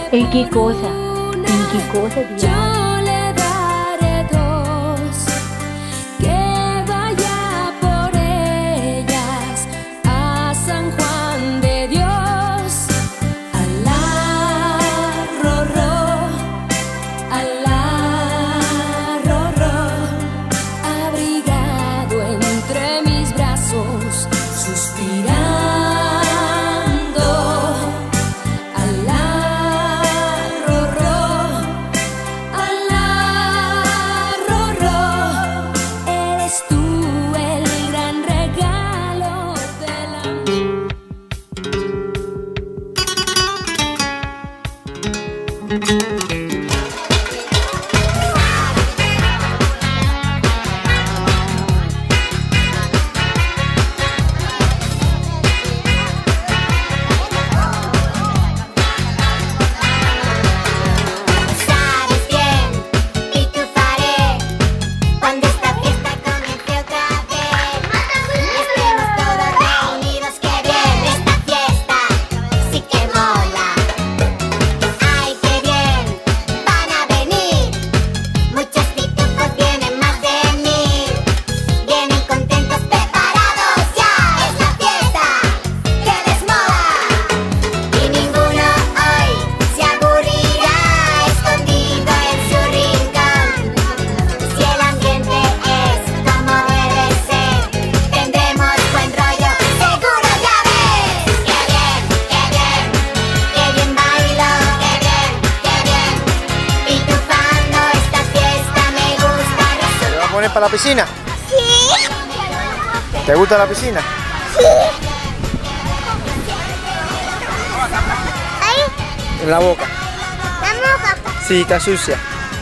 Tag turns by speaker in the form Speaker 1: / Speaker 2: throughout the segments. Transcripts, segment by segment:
Speaker 1: ¿En qué cosa? ¿En qué cosa, Diana?
Speaker 2: Yo le daré dos, que vaya por ellas a San Juan de Dios. Alá, rorró, abrigado entre mis brazos, suspirando.
Speaker 3: ¿Para la piscina?
Speaker 4: Sí.
Speaker 3: ¿Te gusta la piscina?
Speaker 4: Sí. Ahí.
Speaker 3: En la boca.
Speaker 4: La boca.
Speaker 3: Sí, está sucia.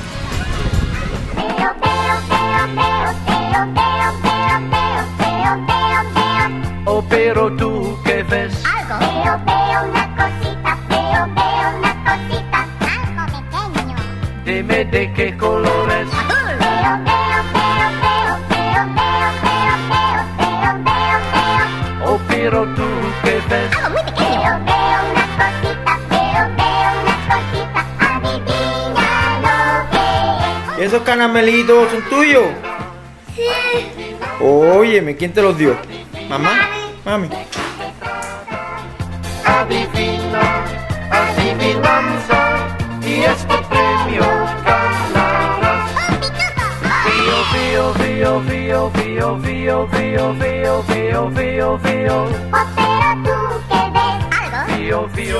Speaker 5: Oh, pero tú, ¿qué ves?
Speaker 4: Algo. Veo una cosita, veo una cosita. Algo pequeño.
Speaker 5: Dime de qué colores. Oh, pero tú, ¿qué ves?
Speaker 4: Algo muy pequeño. Veo una cosita, adivina lo que es.
Speaker 3: ¿Esos caramelitos son tuyos?
Speaker 4: Sí.
Speaker 3: Óyeme, ¿quién te los dio? ¿Mamá? Mami.
Speaker 5: Adivina, adivinanza, y este premio ganarás. Fío, fío, fío, fío, fío, fío, fío, fío, fío, fío.
Speaker 4: Oh, pero tú que ves algo.
Speaker 5: Fío, fío.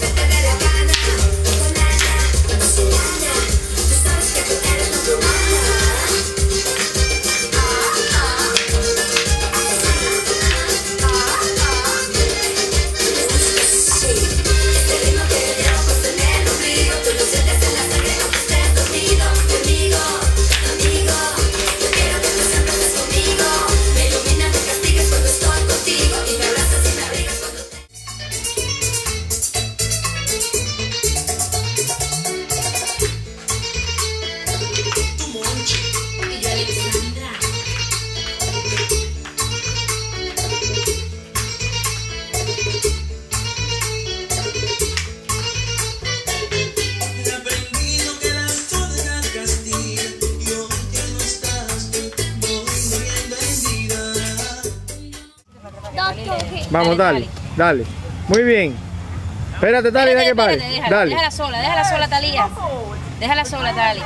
Speaker 3: Vamos, dale, dale. Muy bien. Espérate, Tali, deja que pare. Dale.
Speaker 1: Déjala sola, Talía. Déjala sola, Tali.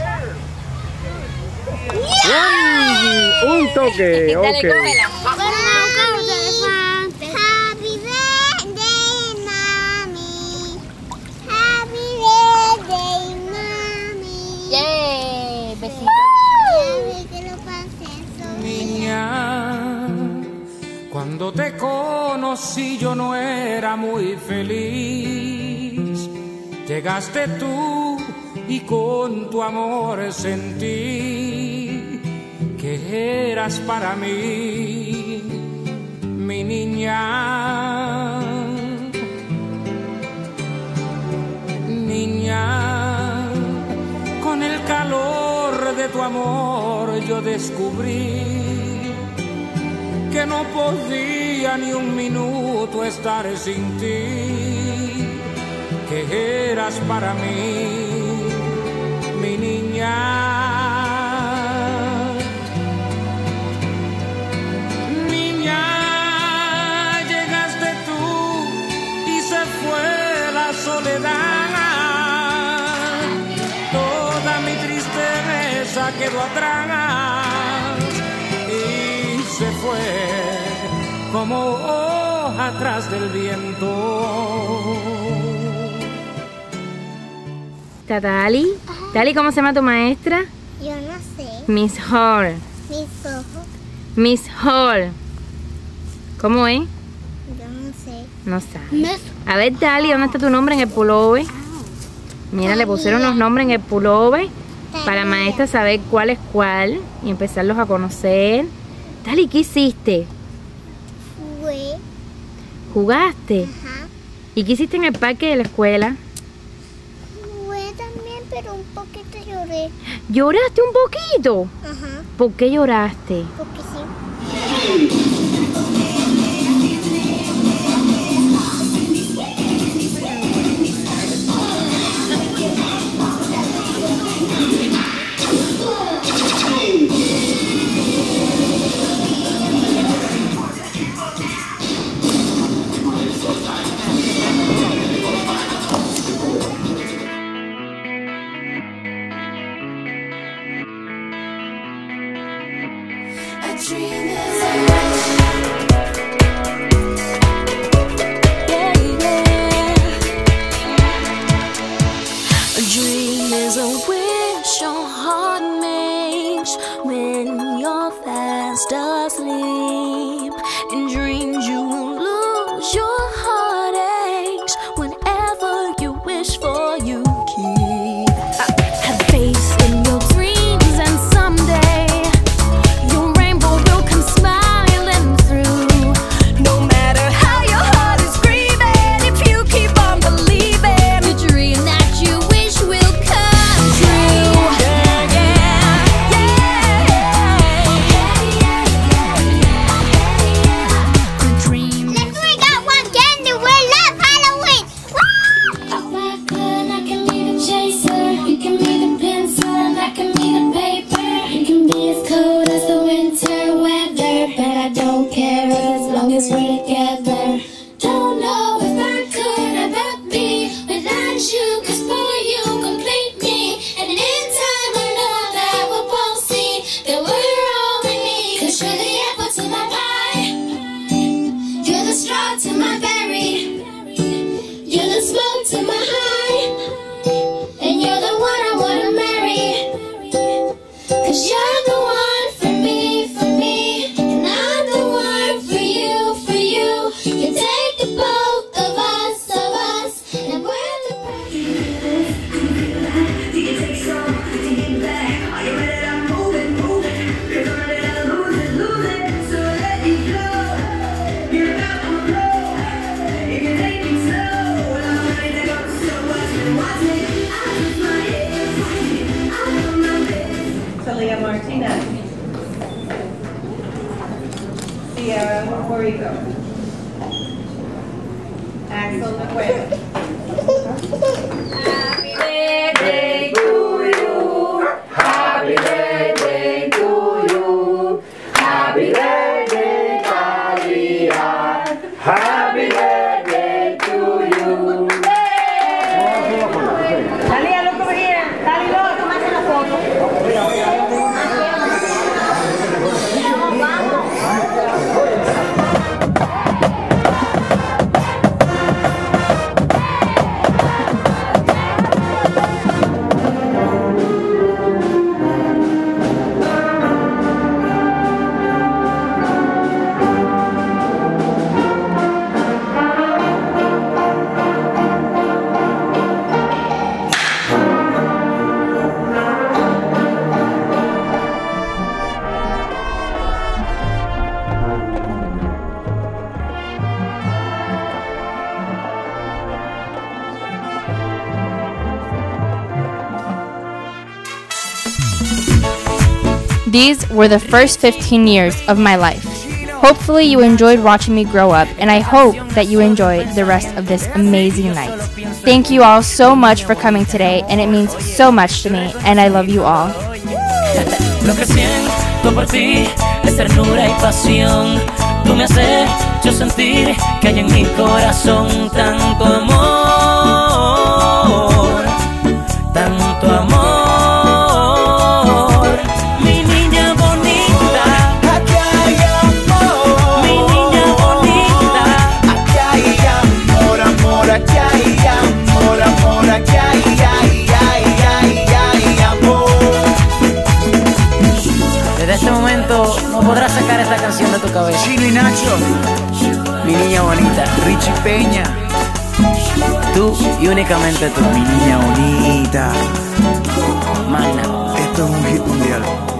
Speaker 3: Un toque, ok.
Speaker 1: Dale, cógela.
Speaker 4: Happy birthday, mami. Happy birthday, mami.
Speaker 1: Yeah, besito.
Speaker 4: Que lo pases.
Speaker 6: Niña, cuando te conocí yo no era muy feliz. Llegaste tú y con tu amor sentí que eras para mí, mi niña. Niña, con el calor de tu amor yo descubrí que no podía ni un minuto estar sin ti, que eras para mí, mi niña. Niña, llegaste tú y se fue la soledad. Toda mi tristeza quedó atrás y se fue como hoja tras del viento.
Speaker 1: Dali, Dali, ¿cómo se llama tu maestra?
Speaker 4: Yo no sé.
Speaker 1: Miss Hall.
Speaker 4: Mis ojos.
Speaker 1: Miss Hall. ¿Cómo es?
Speaker 4: Yo no sé.
Speaker 1: No sabe. A ver, Dali, ¿dónde está tu nombre en el pullover? Mira, le pusieron los nombres en el pullover para la maestra saber cuál es cuál y empezarlos a conocer. Dali, ¿qué hiciste?
Speaker 4: Fue.
Speaker 1: ¿Jugaste?
Speaker 4: Ajá.
Speaker 1: ¿Y qué hiciste en el parque de la escuela?
Speaker 4: Fue también, pero un poquito lloré.
Speaker 1: ¿Lloraste un poquito?
Speaker 4: Ajá.
Speaker 1: ¿Por qué lloraste?
Speaker 4: Porque sí.
Speaker 2: A dream is a wish your heart makes when you're fast asleep. In dreams you will lose your heartaches whenever you wish for you keep. Have faith in your dreams and someday your rainbow will come smiling through. No matter how your heart is grieving, if you keep on believing, the dream that you wish will come true. Yeah, the dream is
Speaker 4: We got one candy. We love Halloween.
Speaker 2: if I could, I can be the chaser. You can be the pencil and I can be the paper. You can be as cold as the winter weather, but I don't care as long as we're together. Don't know if I could ever be without you, 'cause boy, you complete me. And in time I know that we'll both see that we're all we need. 'Cause you're the apple to my pie, you're the straw to my berry, you're the smoke to my high, and you're the one I wanna marry. 'Cause you're the one for me, and I'm the one for you, for you. You take the both of us, and we're the
Speaker 7: Talia Martinez. Sierra Morigo. Axel Miguel.
Speaker 1: Happy birthday to you. Happy birthday to you. Happy birthday, Talia. Happy birthday to you.
Speaker 7: Talia, look over here. Talia, look, tómate la foto.
Speaker 8: These were the first 15 years of my life.
Speaker 1: Hopefully you enjoyed watching me grow up, and I hope that you enjoyed the rest of this amazing night. Thank you all so much for coming today, and it means so much to me, and I love you all.
Speaker 8: Lo que siento por ti es ternura y pasión. Tú me has hecho sentir que hay en mi corazón tanto amor, tanto amor. Mi niña bonita, aquí hay amor. Mi niña bonita, aquí hay amor, amor, aquí hay amor, amor, aquí hay amor. Desde este momento no podrás sacar esta canción de tu cabeza.
Speaker 9: Chino y Nacho,
Speaker 8: Mi niña bonita,
Speaker 9: Richie Peña,
Speaker 8: tú y únicamente tú.
Speaker 9: mi niña bonita.
Speaker 8: Magna.
Speaker 9: Esto es un hit mundial.